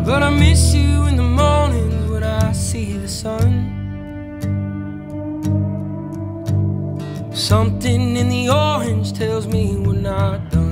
But I miss you in the mornings when I see the sun. Something in the orange tells me we're not done.